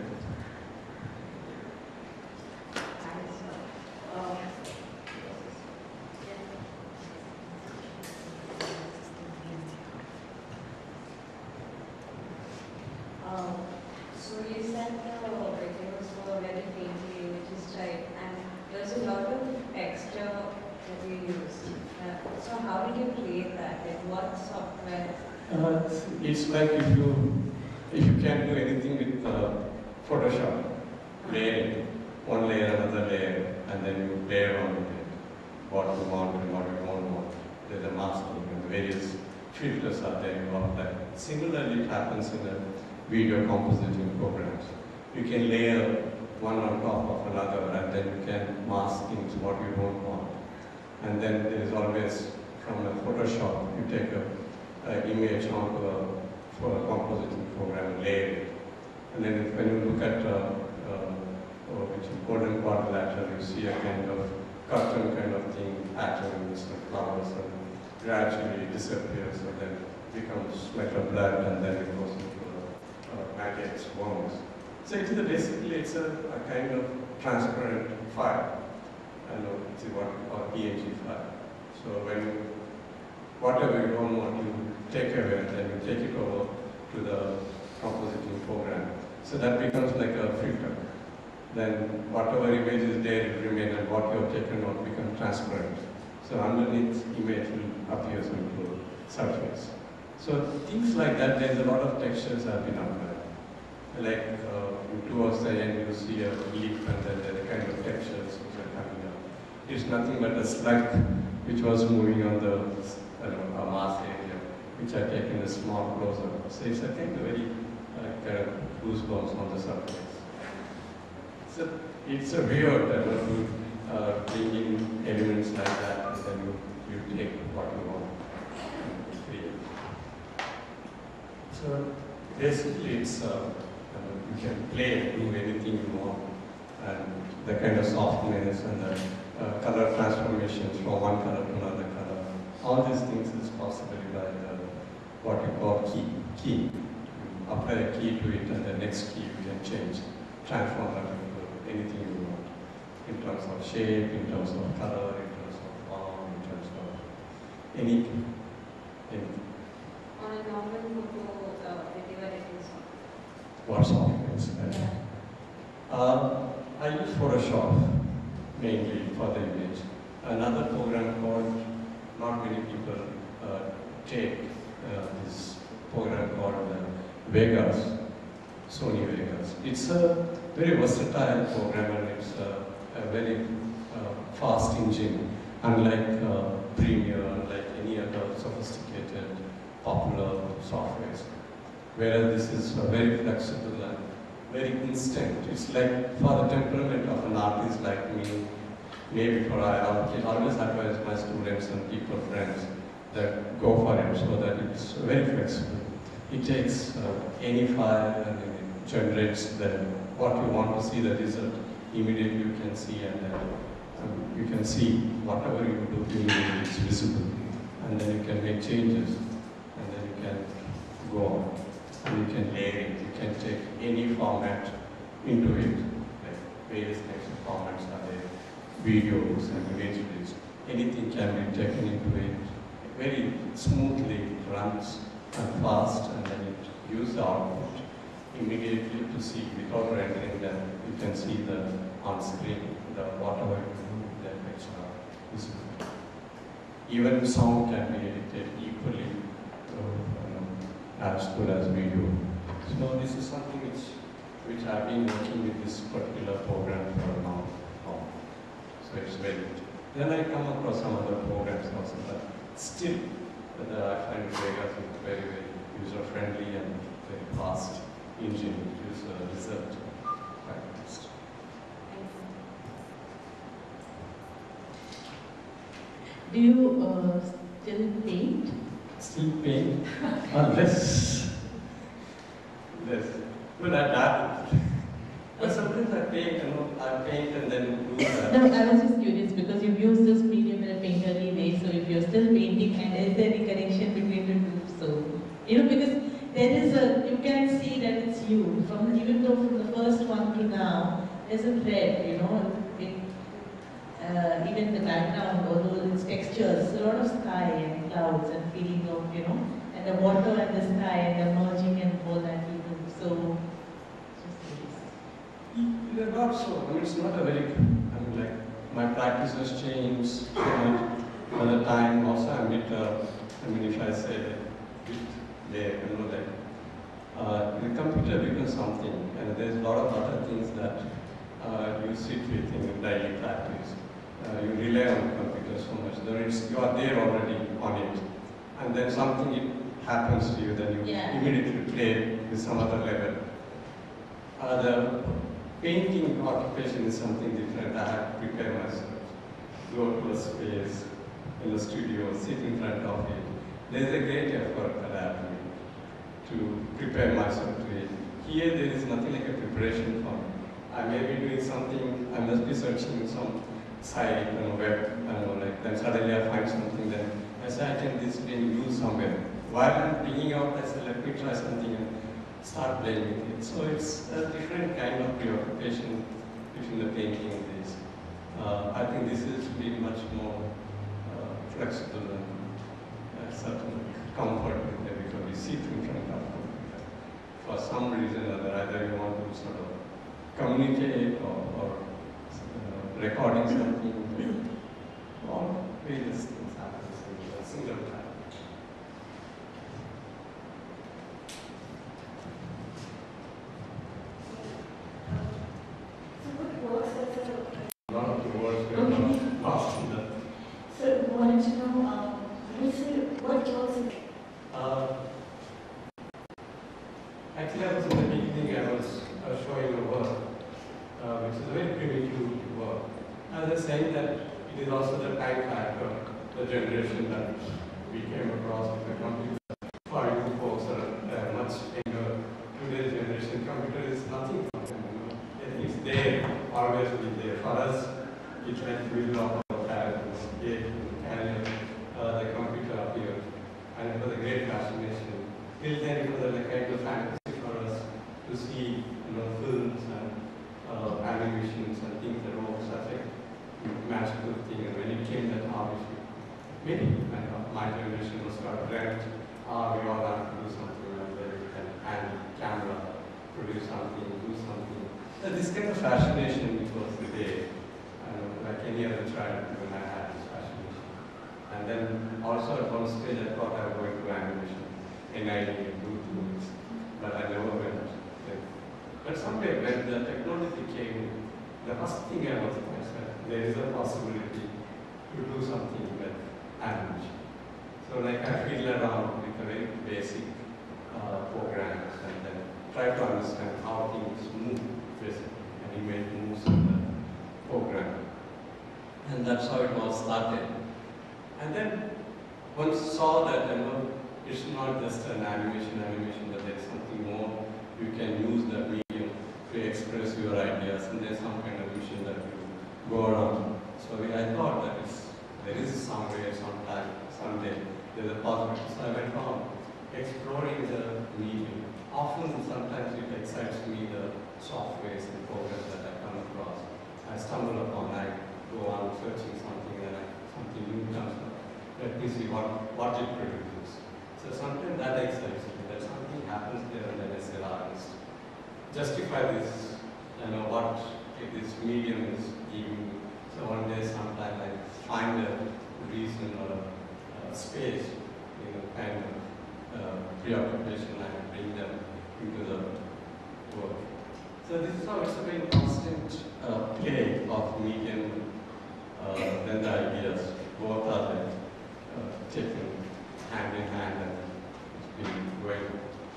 Uh, so you said the videos were very painterly, which is right, and there's a lot of texture that you used. Uh, so how did you create that? Like what software? Uh, it's, it's like if you if you can do anything with uh, Photoshop, layering, one layer, another layer, and then you layer on it what you want and what you don't want. There's a masking and various filters are there you apply. Similarly, it happens in a video compositing programs. You can layer one on top of another, and then you can mask things what you don't want. And then there is always, from a Photoshop, you take a, a image onto a, for a compositing program and layer it. And then if, when you look at uh, uh, uh, which is golden quadrilateral, you see a kind of cartoon kind of thing, atoms and flowers, and gradually disappears, and then becomes metal blood, and then it goes into a, a maggots, worms. So it's a, basically it's a, a kind of transparent file. I know it's what we call P N G file. So when you, whatever you don't want, you take away, and then you take it over to the compositing program. So that becomes like a filter. Then whatever image is there will remain, and what you have taken out becomes transparent. So underneath image will appear into surface. So things like that, there's a lot of textures have been applied. Like uh, towards the end you see a leaf, and then there are kind of textures which are coming up. It's nothing but a slug which was moving on the I don't know, a mass area, which I take in a small close-up. So it's a kind of very uh, kind of goosebumps on the surface. So it's a weird that uh, you uh, bring in elements like that, and then you, you take what you want and create. So basically it's, uh, uh, you can play, do anything you want, and the kind of softness and the uh, color transformations from one color to another color. All these things is possible by the, what you call key. key. You apply a key to it, and the next key you can change, transform that into anything you want, in terms of shape, in terms of color, in terms of form, in terms of anything. anything. On a normal photo, uh, video editing software. What software? Yeah. Uh, I use Photoshop mainly for the image. Another program called, not many people uh, take uh, this program called uh, Vegas, Sony Vegas. It's a very versatile program, and it's a, a very uh, fast engine, unlike uh, Premiere, unlike any other sophisticated popular softwares. Whereas this is uh, very flexible and very instant. It's like for the temperament of an artist like me, maybe for I, I always advise my students and people, friends, that go for it, so that it's very flexible. It takes uh, any file and it generates the, what you want to see, the result. Immediately you can see, and then um, you can see whatever you do, immediately it's visible. And then you can make changes, and then you can go on. And you can layer it, you can take any format into it, like various types of formats are there, videos and images, anything can be taken into it. Very smoothly it runs and fast, and then it uses the output immediately to see without rendering them. You can see the on screen, the whatever you do, the effects are visible. Even sound can be edited equally as good as video. So this is something which which I've been working with this particular program for now. So it's very good. Then I come across some other programs also, but still the, I find Vegas is very, very user friendly and very fast engine to use a result quite fast. Do you uh, still paint? Still paint? uh, less. Less. But I dabble. But sometimes I paint, you know, I paint and then do that. No, I was just curious because you've used this medium in a painterly way, so if you're still painting, and is there any connection between the two? So, you know, because there is a, you can see that it's you, from even though from the first one to now, there's a thread, you know, it, uh, even the background, although it's textures, a lot of sky and clouds and feeling of, you know, and the water and the sky and the merging and all that you do. So, just curious. They're not so. I mean, it's not a very. I mean, like my practice has changed so much all the time. Also, I mean, uh, I mean, if I say bit there, you know, like uh, the computer becomes something, and there's a lot of other things that uh, you sit with in your daily practice. Uh, you rely on the computer so much. There is, you are there already on it, and then something it happens to you, then you Yeah. immediately play with some other level. Uh, the painting occupation is something different. I have to prepare myself, go to a space in the studio, sit in front of it. There's a great effort that I have to make to prepare myself to it. Here, there is nothing like a preparation for me. I may be doing something, I must be searching some site, you know, web, you know, like, then suddenly I find something, then I say, I can this being used somewhere. While I'm bringing out, I say, let me try something and start playing with it. So it's a different kind of preoccupation between the painting and this. Uh, I think this is being much more uh, flexible and uh, certain comfort with it because we sit in front of computer. For some reason or other, either you want to sort of communicate or, or uh, recording something, or various things happen in a single time. One of the words we are not lost in that. So, I wanted to know, um, what is it, what works in Uh, actually, I was in the beginning, I was uh, showing a work, uh, which is a very primitive work. I was saying that it is also the time factor, the generation that we came across with the computer. For you folks are uh, much younger, today's generation, computer is nothing for them. You know? It's there, always be there. For us, it's like we love our parents, yeah, and uh, the computer appeared. And it was a great fascination. Till then, it was a kind of fantasy for us to see, you know, films and uh, animations and things that were such a magical thing. And when it came that obviously, maybe when my generation was got dreamt, ah, we all have to do something like this, and, and camera, produce something, do something. So this kind of fascination, which was there, uh, like any other child, when I had this fascination. And then also at one stage I thought I was going to animation, N I D, do things, but I never went there. But somewhere when the technology came, the first thing I was myself, there is a possibility to do something with animation. So like I feel around with a very basic uh, programs and then try to understand how things move, basically, and image moves in the program. And that's how it was started. And then one saw that, you know, it's not just an animation, animation, but there's something more. You can use the medium to express your ideas, and there's some kind of vision that you go around. So I thought that it's, there is somewhere, sometime, someday, there's a possibility. So I went on exploring the medium. Often, sometimes it excites me, the softwares and programs that I come across. I stumble upon, I go on searching something, and I, something new comes up. Let me see what, what it produces. So sometimes that excites me, that something happens there, and then I say, ah, let's justify this, you know, what this medium is giving me. So one day, sometime, I find a reason or a, a space, you know, kind of uh, preoccupation, and bring them into the work. So this is how it's a very constant uh, play of medium, uh, then the ideas, both are like uh, taken hand in hand, and it's been going.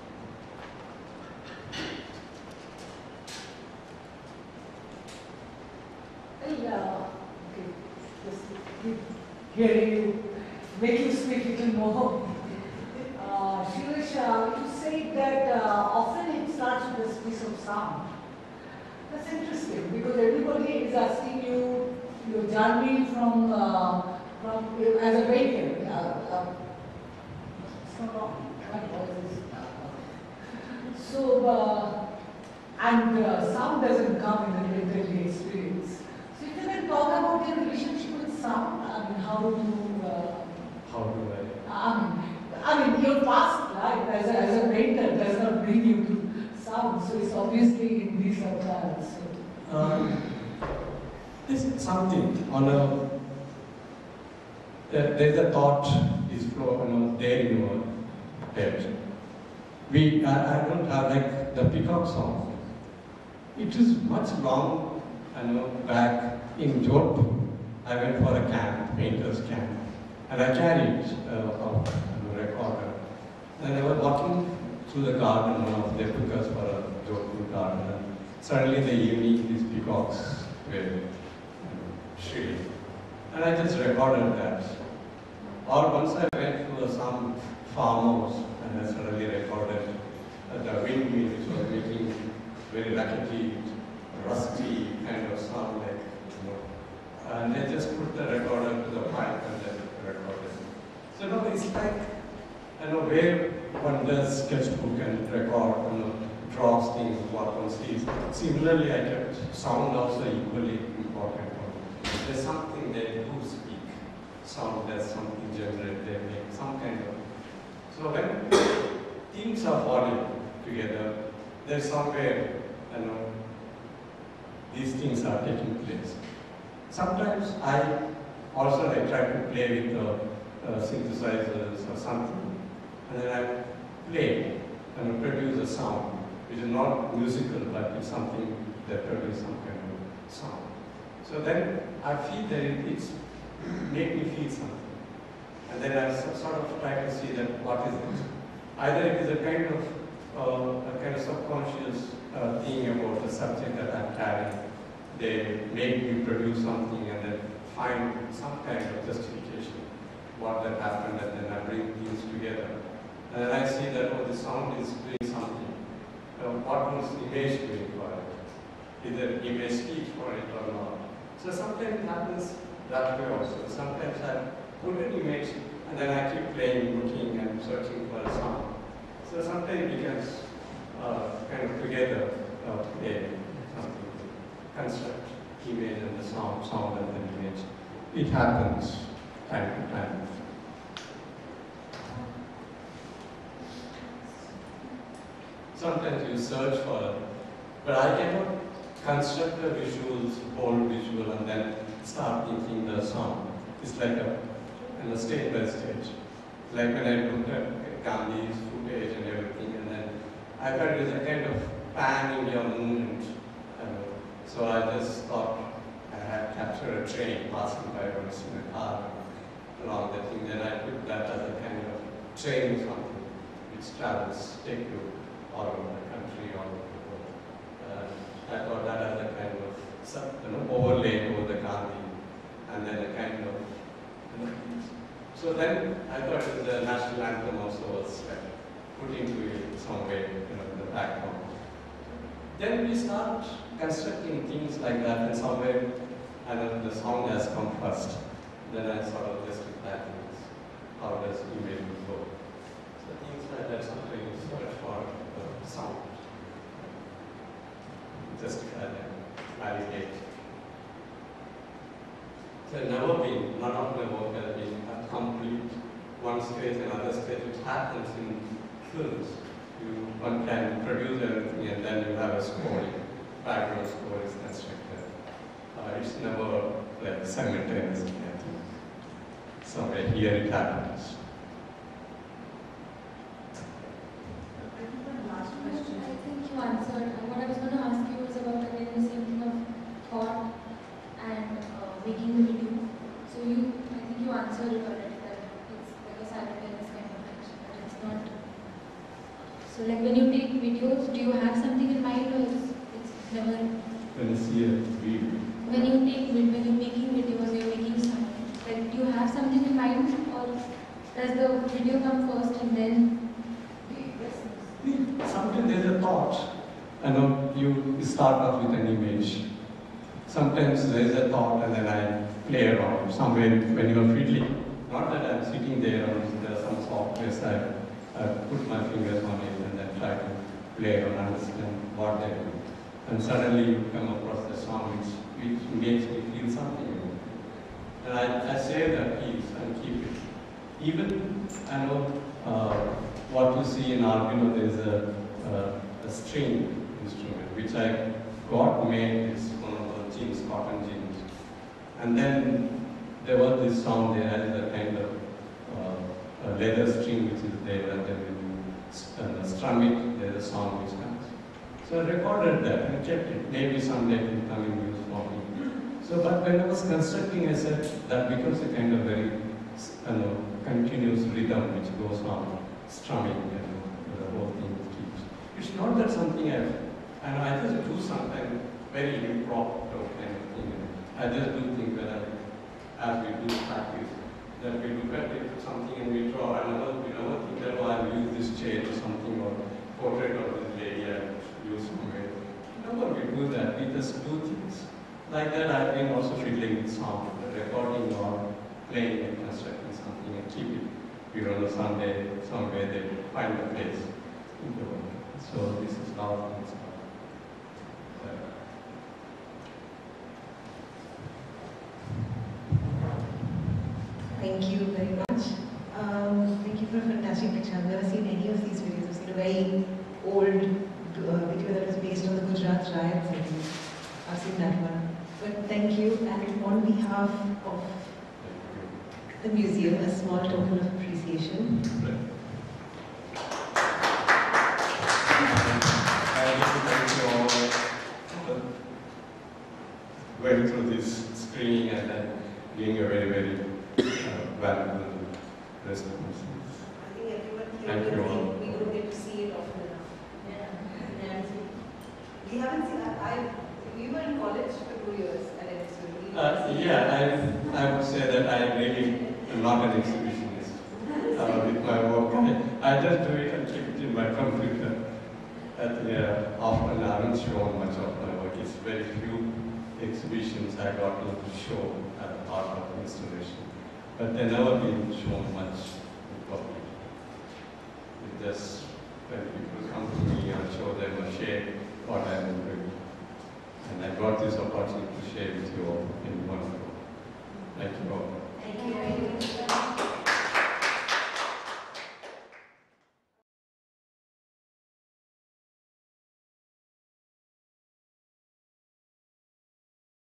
Well, okay, just keep hearing you, make you speak a little more. Uh, Suresh, uh, you say that uh, often it starts with a piece of sound. That's interesting because everybody is asking you your journey from uh, from as a painter. Uh, uh, it's not wrong. What was this? So, uh, and uh, sound doesn't come in the painterly experience. So, if you can talk about your relationship with sound, I mean, how do you? Uh, How do I? I mean, I mean, your past life as a, as a painter does not bring you to sound, so it's obviously in these subtitles. So. Um, this is something on a, there, there's a thought is flow, you know, there in your head. We, I, I don't have like the peacock song. It is much long, I know, back in Jodhpur. I went for a camp, painter's camp, and I carried uh, a recorder. And I was walking through the garden, one of the took us for a Jodhpur garden, and suddenly in the evening these peacocks were you know, shrilling. And I just recorded that. Or once I went to some farmhouse and I suddenly recorded uh, the windmill which was making very rackety, rusty kind of sound like, you know. And I just put the recorder to the pipe and then recorded. So now it's like, you know, where one does sketchbook and record, you know, draws things, what one sees. Similarly, I kept sound also equally important. There's something they do speak. Sound does something generate, they make some kind of. So when things are falling together, there's somewhere, you know, these things are taking place. Sometimes I also I try to play with the uh, synthesizers or something, and then I play and produce a sound which is not musical, but it's something that produces some kind of sound. So then I feel that it, it's make me feel something. And then I sort of try to see that what is it. Either it is a kind of uh, a kind of subconscious uh, thing about the subject that I'm carrying. They make me produce something and then find some kind of justification what that happened, and then I bring things together. And then I see that oh, the sound is doing something. Uh, what was the image doing for it? Either image speaks for it or not. So sometimes it happens that way also. Sometimes I put an image and then I keep playing, looking and searching for a sound. So sometimes it becomes uh, kind of together uh, play something, construct image and the sound, sound and the image. It happens time to time. Sometimes you search for it, but I cannot construct the visuals, whole visual, and then start thinking the sound. It's like a, in a stage by stage. Like when I looked at Gandhi's footage and everything, and then I felt it was a kind of pan-India movement. Uh, so I just thought I had captured a train passing by or in a car along the thing. Then I took that as a kind of train or something which travels, take you all over the country, all over the world. Uh, I thought that as a kind of you know, overlay over the Gandhi, and then a kind of, you know, so then I thought it was the national anthem also was like, put into it some way, you know, in the background. Then we start constructing things like that, and somewhere, and then the sound has come first. Then I sort of just imagine how does image go. So things like that, sometimes you search for the sound. Justify them, validate. So never been, none of my work has been a complete one stage, another stage, which happens in films. You, one can produce everything and then you have a score, background score is constructed. Uh, it's never like simultaneously, I think. Somewhere here it happens. I think you answered. What I was going to ask you was about again the same thing of thought and uh, making the video. So you, I think you answered it already that it's like a simultaneous kind of action, that it's not. So like when you take videos, do you have something in mind or it's, it's never? When you see a video. When you take when you're making videos, you're making something. Like do you have something in mind or does the video come first and then? Sometimes there's a thought, you know, you start off with an image. Sometimes there's a thought and then I play around somewhere when you're fiddling. Not that I'm sitting there or there's some software side. I put my fingers on it and then try to play or understand what they do. And suddenly you come across the song which, which makes me feel something. And I, I save that piece and keep it. Even, I know, uh, what you see in Arbino, there is a, uh, a string instrument, which I got made is one of the jeans, cotton jeans. And then there was this sound, there has a kind of uh, a leather string which is there, and then when you uh, strum it, there's a sound which comes. So I recorded that and kept it. Maybe someday it will come in use for me. So, but when I was constructing, I said that becomes a kind of very you know, continuous rhythm which goes on strumming, you know, the whole thing keeps. It's not that something I've, and I just do sometimes very improper kind of thing. I just do think when I, as we do practice, that we look at it something and we draw another, we never think that oh, I'll use this chair or something or portrait of this lady I'll use somewhere. Never we do that, we just do things. Like that I've been also fiddling with sound, recording or playing and constructing something and keep it. We run a Sunday, somewhere they find a place in the world. So this is how things are. Uh, Thank you very much. Um, thank you for a fantastic picture. I've never seen any of these videos. I've seen a very old uh, video that was based on the Gujarat riots. I think I've seen that one. But thank you, and on behalf of the museum, a small token of appreciation. I want to thank you all for going through this screening and then being a very, very uh, valuable response. I think everyone here Thank you all. we don't get to see it often enough. Yeah. Yeah. We haven't seen that. I, we were in college for two years at M S U. Uh, yeah, I, I would say that I really am not an exhibitionist uh, with my work. I, I just do it and keep it in my computer. At, yeah, often I haven't shown much of my work. It's very few exhibitions I got to show as part of the installation. But they've never been shown much in public. It just, when people come to me and show them or share what I'm doing. And I got this opportunity to share with you all in one